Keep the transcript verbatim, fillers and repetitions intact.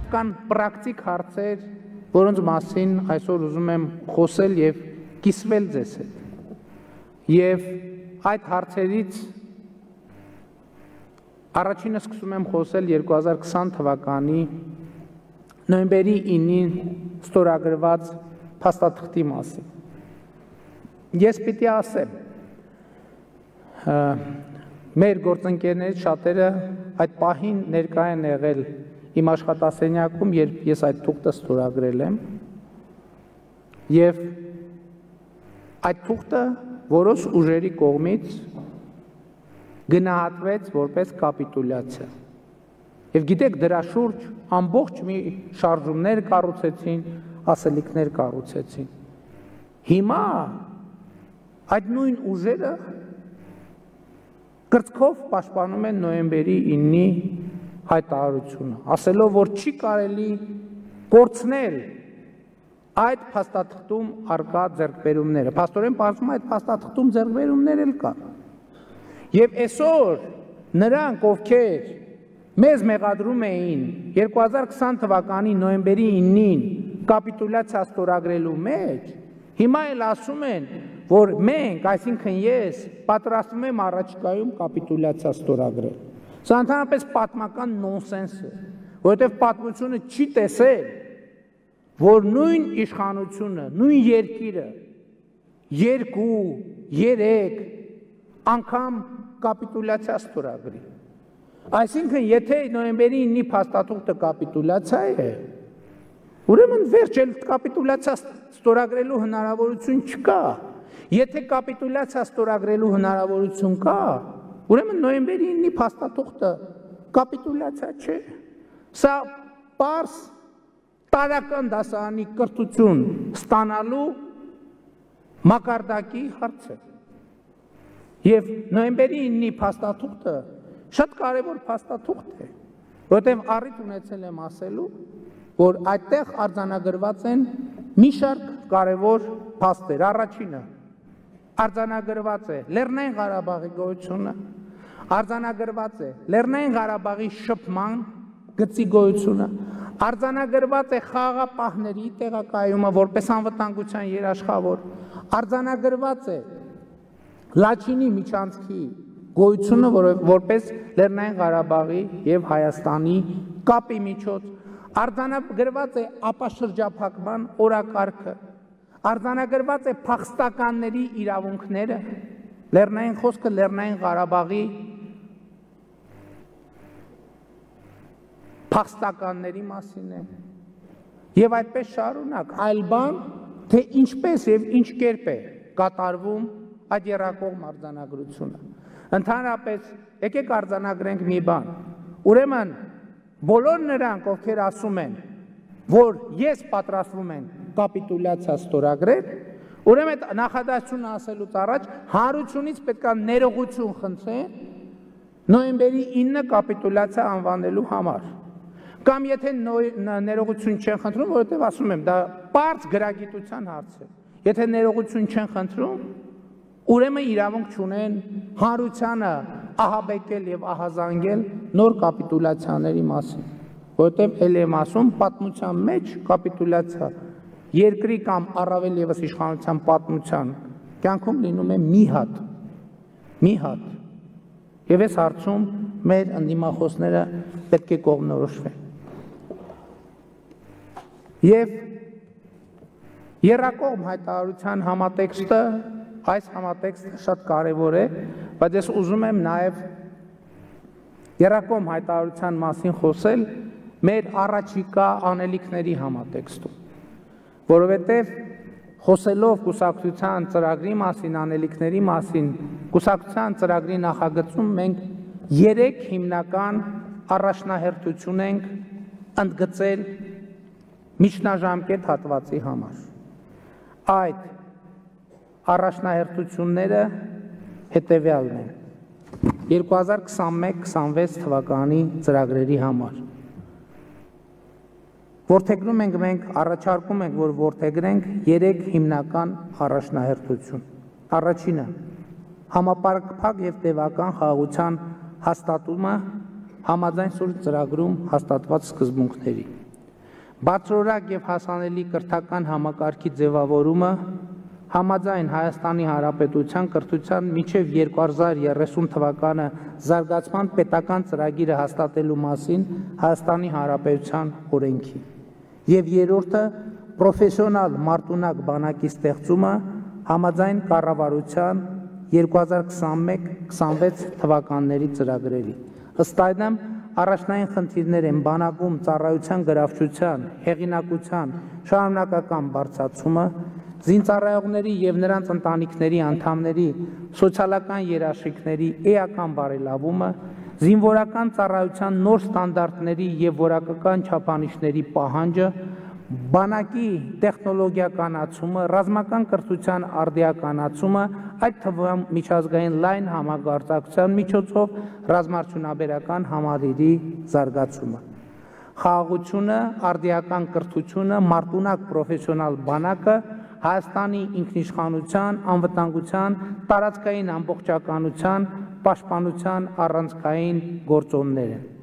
Շատ կան պրակտիկ հարցեր, որոնց մասին այսօր ուզում եմ խոսել եւ կիսվել ձեզ հետ։ Եվ այդ հարցերից առաջինը սկսում եմ խոսել երկու հազար քսան թվականի նոյեմբերի ինին ստորագրված փաստաթղթի մասին։ Ես պիտի ասեմ, մեր գործընկերներից շատերը այդ պահին ներկա են եղել իմ աշխատասենյակում, երբ ես այդ թուղթը ստորագրել եմ, եւ այդ թուղթը որոշ ուժերի կողմից գնահատվեց որպես կապիտուլյացիա։ Եվ գիտեք, դրա շուրջ ամբողջ մի շարժումներ կառուցեցին, ասելիքներ կառուցեցին։ Հիմա այդ նույն ուժերը կրծքով պաշտպանում են նոյեմբերի ինի հայտարարությունը, ասելով, որ չի կարելի կորցնել այդ փաստաթղթում արկա ձեռքբերումները։ Փաստորեն պարզվում է այդ փաստաթղթում ձեռքբերումներ էլ կան։ Եվ այսօր նրանք, ովքեր մեզ մեղադրում էին երկու հազար քսան թվականի նոյեմբերի ինին կապիտուլյացիա ստորագրելու մեջ, հիմա էլ ասում են, որ մենք, այսինքն ես, պատրաստվում եմ առաջիկայում կապիտուլյացիա ստորագրել։ Սա ընդհանրապես պատմական նոնսենս է, որովհետև պատմությունը չի տեսել, որ նույն իշխանությունը, նույն երկիրը երկու, երեք անգամ կապիտուլյացիա ստորագրի։ Այսինքն, եթե նոյեմբերի ինի փաստաթուղթը կապիտուլյացիա է, ուրեմն վերջ էլ կապիտուլյացիա ստորագրելու հնարավորություն չկա։ Եթե կապիտուլյացիա ստորագրելու հնարավորություն կա, ուրեմն նոյեմբերի ինի փաստաթուղթը կապիտուլյացիա չէ։ Սա պարզ տարական դասարանի կրթություն ստանալու մակարդակի հարց է։ Եվ նոյեմբերի ինի փաստաթուղթը շատ կարևոր փաստաթուղթ է, որովհետև առիթ ունեցել եմ ասելու, որ այդտեղ արձանագրված են մի շարք կարևոր փաստեր։ Առաջինը արձանագրված է Լեռնային Ղարաբաղի գոյությունը, արձանագրված է Լեռնային Ղարաբաղի շփման գծի գոյությունը, արձանագրված է խաղաղապահների տեղակայումը որպես անվտանգության երաշխավոր, արձանագրված է Լաչինի միջանցքի գոյությունը որպես Լեռնային Ղարաբաղի եւ Հայաստանի կապի միջոց, արձանագրված է ապաշրջափակման օրակարգը, արձանագրված է փախստականների իրավունքները, Լեռնային խոսքը Լեռնային Ղարաբաղի փախստականների մասին է։ Եվ այդպես շարունակ, այլ բան, թե ինչպես եւ ինչ կերպ է կատարվում այդ եռակողմ արձանագրությունը։ Ընդհանրապես, եկեք արձանագրենք մի բան։ Ուրեմն, բոլոր նրանք, ովքեր ասում են, որ ես պատրաստվում եմ կապիտուլյացիա ստորագրել, ուրեմն նախադասությունը ասելուց առաջ հանրությունից պետք է ներողություն խնդրեն նոյեմբերի ինը կապիտուլյացիա անվանելու համար։ Կամ եթե ներողություն չեն խնդրում, որովհետև ասում եմ, դա պարզ գրագիտության հարց է։ Եթե ներողություն չեն խնդրում, ուրեմն իրավունք չունեն հանրությանը ահաբեկել եւ ահազանգել նոր կապիտուլյացիաների մասին, որովհետեւ ել եմ ասում պատմության մեջ կապիտուլյացիա երկրի կամ առավել եւս իշխանության պատմության կյանքում լինում է մի հատ, մի հատ։ Եվ այս հարցում մեր ընդդիմախոսները պետք է կողմնորոշվեն։ Եվ եռակողմ հայտարարության համատեքստը, այս համատեքստը շատ կարևոր է, բայց ես ուզում եմ նաև եռակողմ հայտարարության մասին խոսել մեր առաջիկա անելիքների համատեքստում, որովհետև խոսելով կուսակցության ծրագրի մասին, անելիքների մասին, կուսակցության ծրագրի նախագծում մենք երեք հիմնական առաջնահերթություն ենք ընդգծել միջնաժամկետ հատվածի համար։ Այդ առաջնահերթությունները հետևյալն են երկու հազար քսանմեկ քսանվեց թվականի ծրագրերի համար։ Որդեգրում ենք մենք, առաջարկում ենք, որ որդեգրենք երեք հիմնական առաջնահերթություն։ Առաջինը համապարփակ եւ տևական խաղաղության հաստատումը համաձայն սուր ծրագրում հաստատված սկզբունքների։ Բարձրորակ եւ հասանելի կրթական համակարգի ձևավորումը համաձայն Հայաստանի Հանրապետության կրթության մինչև երկու հազար երեսուն թվականը զարգացման պետական ծրագիրը հաստատելու մասին Հայաստանի Հանրապետության օրենքի եւ երրորդը պրոֆեսիոնալ մարտունակ բանակի ստեղծումը համաձայն կառավարության երկու հազար քսանմեկ քսանվեց թվականների ծրագրերի։ Ըստ այդմ առաջնային խնդիրներ են բանակում ծառայության գրավչության, հեղինակության շարունակական բարձրացումը, զինծառայողների եւ նրանց ընտանիքների անդամների սոցիալական երաշխիքների էական բարելավումը, զինվորական ծառայության նոր ստանդարտների եւ որակական չափանիշների պահանջը, բանակի տեխնոլոգիականացումը, ռազմական կրթության արդիականացումը, այդ թվում միջազգային լայն համագործակցության միջոցով ռազմաարդյունաբերական համալիրի զարգացումը, խաղաղությունը, արդիական կրթությունը, մարտունակ պրոֆեսիոնալ բանակը Հայաստանի ինքնիշխանության, անվտանգության, տարածքային ամբողջականության, պաշտպանության առանցքային գործոններ են։